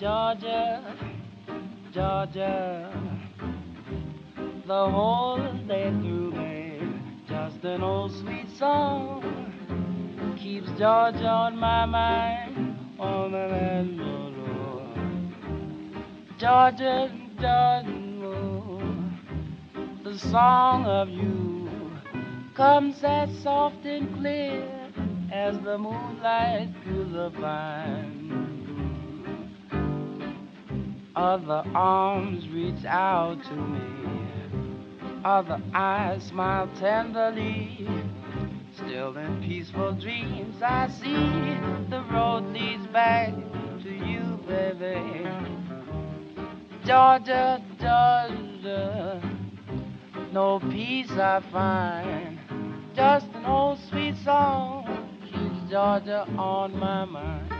Georgia, Georgia, the whole day through, babe, just an old sweet song keeps Georgia on my mind, on my mind, oh, Georgia, Georgia, the song of you comes as soft and clear as the moonlight through the vine. Other arms reach out to me, other eyes smile tenderly. Still in peaceful dreams I see the road leads back to you, baby. Georgia, Georgia, no peace I find, just an old sweet song keeps Georgia on my mind.